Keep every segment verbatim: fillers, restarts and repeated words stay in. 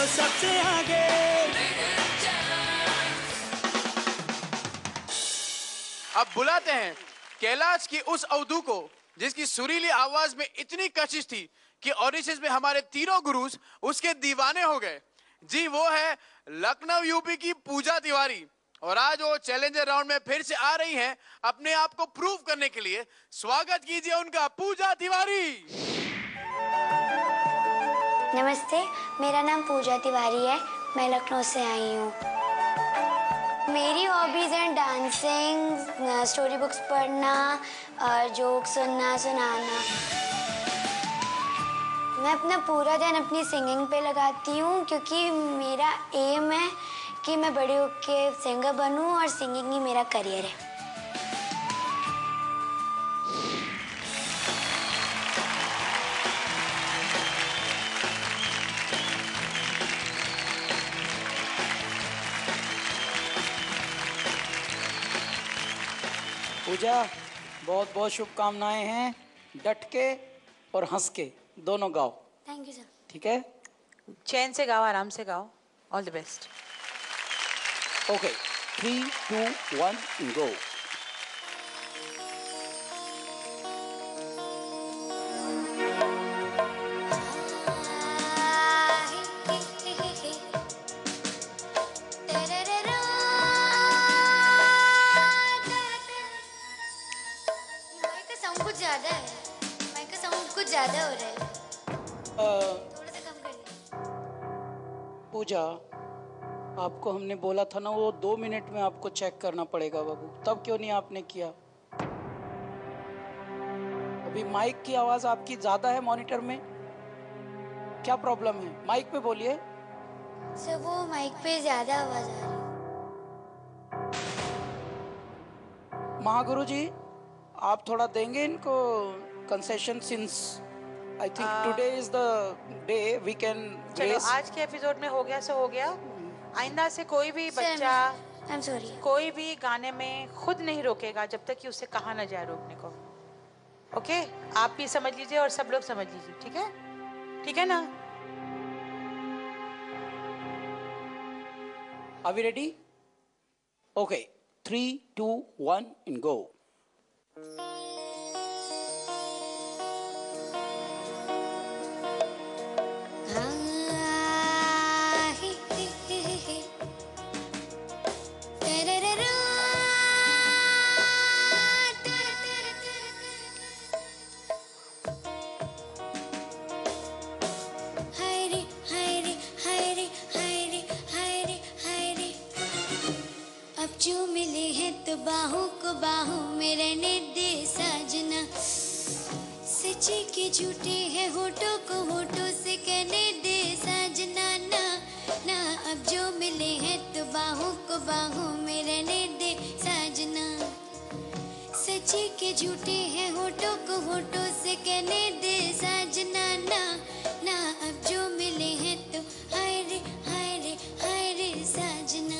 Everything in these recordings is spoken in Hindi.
चलो सबसे आगे। अब बुलाते हैं कैलाश की उस अवधू को जिसकी सुरीली आवाज में इतनी कशिश थी कि ऑडिशंस में हमारे तीनों गुरुज उसके दीवाने हो गए। जी वो है लखनऊ यूपी की पूजा तिवारी और आज वो चैलेंजर राउंड में फिर से आ रही हैं अपने आप को प्रूव करने के लिए। स्वागत कीजिए उनका, पूजा तिवारी। नमस्ते, मेरा नाम पूजा तिवारी है, मैं लखनऊ से आई हूँ। मेरी हॉबीज हैं डांसिंग, स्टोरी बुक्स पढ़ना और जोक सुनना सुनाना। मैं अपना पूरा ध्यान अपनी सिंगिंग पे लगाती हूँ क्योंकि मेरा एम है कि मैं बड़े होके सिंगर बनूँ और सिंगिंग ही मेरा करियर है। पूजा, बहुत बहुत शुभकामनाएं हैं। डट के और हंस के दोनों गाओ। Thank you sir. ठीक है, चैन से गाओ, आराम से गाओ। All the best. Okay, three two one go. कुछ ज्यादा है, माइक का साउंड कुछ ज्यादा हो रहा है। थोड़ा सा कम कर दे। पूजा, आपको हमने बोला था ना वो दो मिनट में आपको चेक करना पड़ेगा बाबू, तब क्यों नहीं आपने किया? अभी माइक की आवाज आपकी ज्यादा है मॉनिटर में, क्या प्रॉब्लम है? माइक पे बोलिए। सर वो माइक पे ज्यादा आवाज आ रही है। महागुरु जी, आप थोड़ा देंगे इनको concession, since I think today is the day we can. चलो आज के एपिसोड में हो गया सो हो गया। आइंदा से कोई भी बच्चा आई एम सॉरी कोई भी गाने में खुद नहीं रोकेगा जब तक कि उसे कहा ना जाए रोकने को। ओके, आप भी समझ लीजिए और सब लोग समझ लीजिए। ठीक है, ठीक है ना? Are we ready? Okay, three two one in go. जो मिले हैं तो बाहों को बाहों में रहने दे साजना, सच्चे के झूठे हैं होठों को होठों से कहने दे साजना ना ना। अब जो मिले हैं तो बाहों को बाहों में रहने दे साजना, सच्चे के झूठे हैं होठों को होठों से कहने दे साजना ना ना। अब जो मिले हैं तो हाय रे हाय रे हाय रे साजना।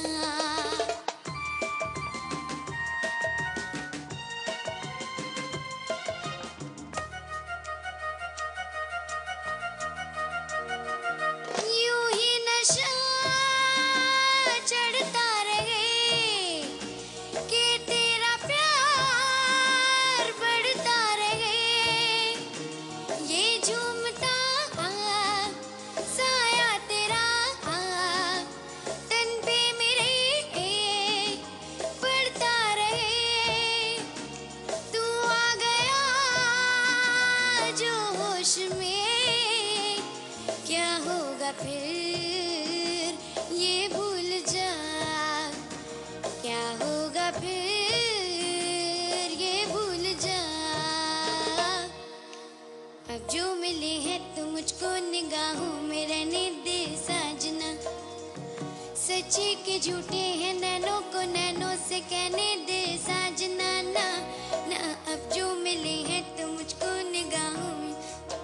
फिर ये भूल जा, क्या होगा फिर ये भूल जा। अब जो मिले हैं तो मुझको निगाहों में रहने दे साजना, सच्चे के झूठे हैं नैनों को नैनों से कहने दे साजना ना ना। अब जो मिले हैं तो मुझको निगाहों में।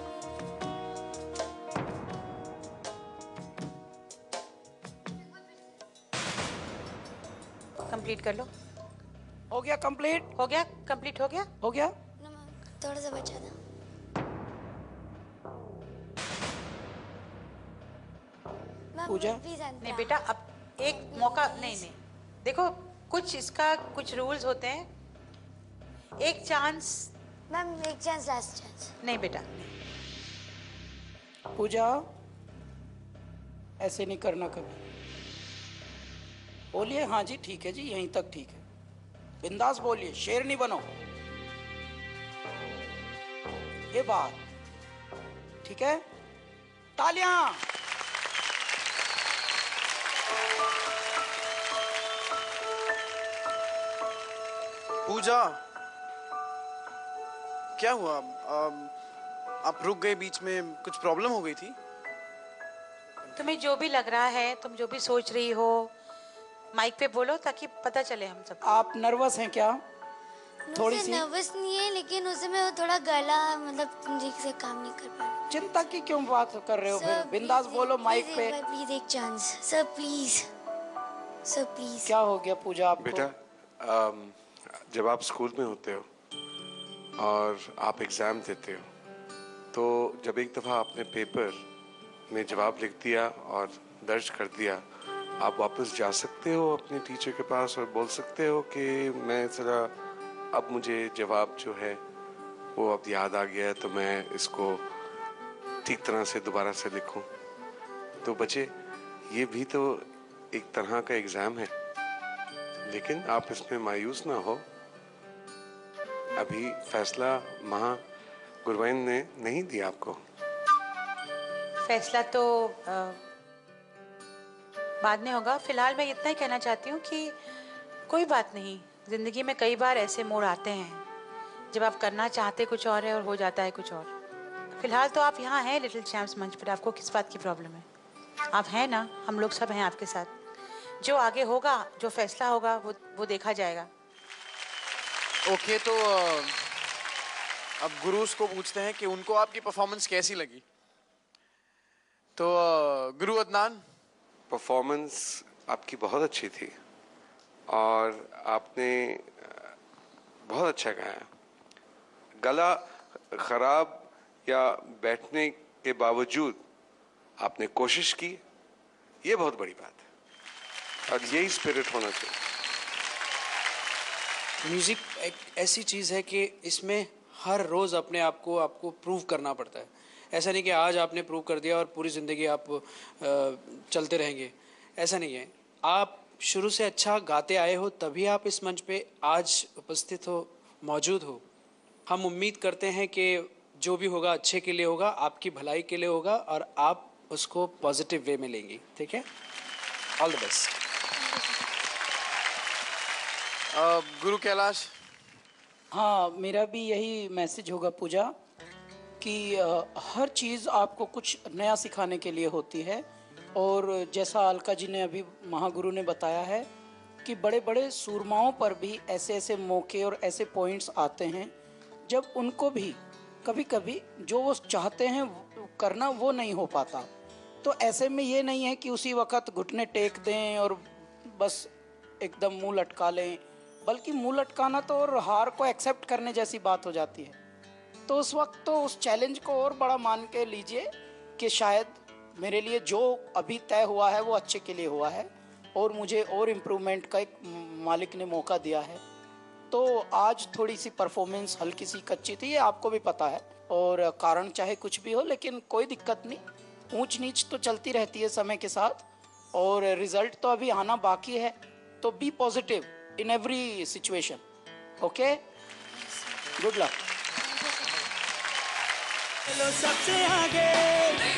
कंप्लीट कर लो। हो गया कंप्लीट? हो गया कंप्लीट हो गया हो गया। थोड़ा सा बचा था। पूजा नहीं बेटा, अब एक मौका, नहीं नहीं देखो, कुछ इसका कुछ रूल्स होते हैं, एक चांस। मैम एक चांस, लास्ट चांस। नहीं बेटा, पूजा ऐसे नहीं करना कभी। बोलिए हाँ जी ठीक है जी, यहीं तक ठीक है, बिंदास बोलिए, शेर नहीं बनो। ये बात ठीक है, तालियां। पूजा, क्या हुआ? आप, आप रुक गए बीच में, कुछ प्रॉब्लम हो गई थी? तुम्हें जो भी लग रहा है, तुम जो भी सोच रही हो, माइक पे बोलो ताकि पता चले हम सब। आप नर्वस हैं क्या? थोड़ी सी नर्वस नहीं है, लेकिन उस समय वो थोड़ा गला मतलब ठीक से काम नहीं कर पा रहा। चिंता की क्यों बात कर रहे हो? फिर बिंदास बोलो माइक पे। प्लीज एक chance sir, please sir, please. क्या हो गया पूजा आपको? बेटा, आम, जब आप स्कूल में होते हो और आप एग्ज़ाम देते हो, तो जब एक दफ़ा आपने पेपर में जवाब लिख दिया और दर्ज कर दिया, आप वापस जा सकते हो अपने टीचर के पास और बोल सकते हो कि मैं ज़रा, अब मुझे जवाब जो है वो अब याद आ गया है, तो मैं इसको ठीक तरह से दोबारा से लिखूं। तो बच्चे, ये भी तो एक तरह का एग्ज़ाम है, लेकिन आप इसमें मायूस ना हो। अभी फैसला महा गुरवाइन ने नहीं दिया आपको। फैसला तो आ, बाद में होगा। फिलहाल मैं इतना ही कहना चाहती हूँ कि कोई बात नहीं, जिंदगी में कई बार ऐसे मोड़ आते हैं जब आप करना चाहते कुछ और है और हो जाता है कुछ और। फिलहाल तो आप यहाँ हैं लिटिल चैम्प्स मंच पर, आपको किस बात की प्रॉब्लम है? आप हैं ना, हम लोग सब हैं आपके साथ। जो आगे होगा, जो फैसला होगा, वो वो देखा जाएगा। ओके, तो अब गुरुज को पूछते हैं कि उनको आपकी परफॉर्मेंस कैसी लगी। तो गुरु अदनान, परफॉर्मेंस आपकी बहुत अच्छी थी और आपने बहुत अच्छा गाया। गला खराब या बैठने के बावजूद आपने कोशिश की, ये बहुत बड़ी बात है और यही स्पिरिट होना चाहिए। म्यूज़िक एक ऐसी चीज़ है कि इसमें हर रोज़ अपने आप को आपको प्रूव करना पड़ता है। ऐसा नहीं कि आज आपने प्रूव कर दिया और पूरी ज़िंदगी आप चलते रहेंगे, ऐसा नहीं है। आप शुरू से अच्छा गाते आए हो, तभी आप इस मंच पे आज उपस्थित हो, मौजूद हो। हम उम्मीद करते हैं कि जो भी होगा अच्छे के लिए होगा, आपकी भलाई के लिए होगा और आप उसको पॉजिटिव वे में लेंगी। ठीक है, ऑल द बेस्ट। गुरु कैलाश। हाँ, मेरा भी यही मैसेज होगा पूजा कि आ, हर चीज़ आपको कुछ नया सिखाने के लिए होती है। और जैसा अलका जी ने अभी महागुरु ने बताया है कि बड़े बड़े सूरमाओं पर भी ऐसे ऐसे मौके और ऐसे पॉइंट्स आते हैं जब उनको भी कभी कभी जो वो चाहते हैं करना वो नहीं हो पाता। तो ऐसे में ये नहीं है कि उसी वक्त घुटने टेक दें और बस एकदम मुंह लटका लें, बल्कि मुंह लटकाना तो और हार को एक्सेप्ट करने जैसी बात हो जाती है। तो उस वक्त तो उस चैलेंज को और बड़ा मान के लीजिए कि शायद मेरे लिए जो अभी तय हुआ है वो अच्छे के लिए हुआ है और मुझे और इम्प्रूवमेंट का एक मालिक ने मौका दिया है। तो आज थोड़ी सी परफॉर्मेंस हल्की सी कच्ची थी, ये आपको भी पता है, और कारण चाहे कुछ भी हो, लेकिन कोई दिक्कत नहीं, ऊंच नीच तो चलती रहती है समय के साथ और रिजल्ट तो अभी आना बाकी है। तो be positive in every situation. Okay, good luck. सबसे आगे